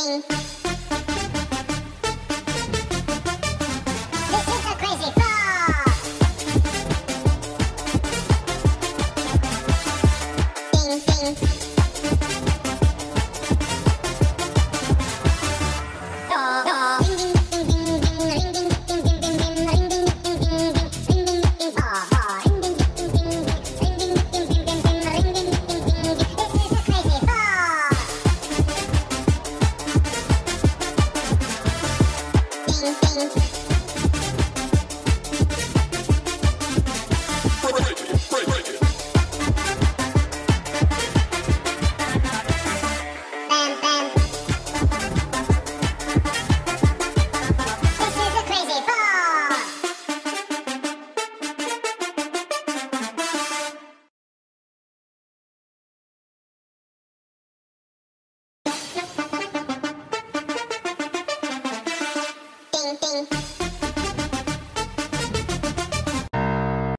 Ding. This is a crazy frog. Ding, ding. Dog, dog. Ding, ding, ding, ding, ding, ring, ding, ding, ding, ding, ding, ring, ding, ding, ding, ding, ring, ding, ding, dog, dog. Ring, ding, ding, ding, ding, ring, ding, ding, ding, ding, ding, ring, ding, ding, ding, ding. This is a crazy frog. Ding, ding. Bam, bam. This is a crazy frog. Ding, ding.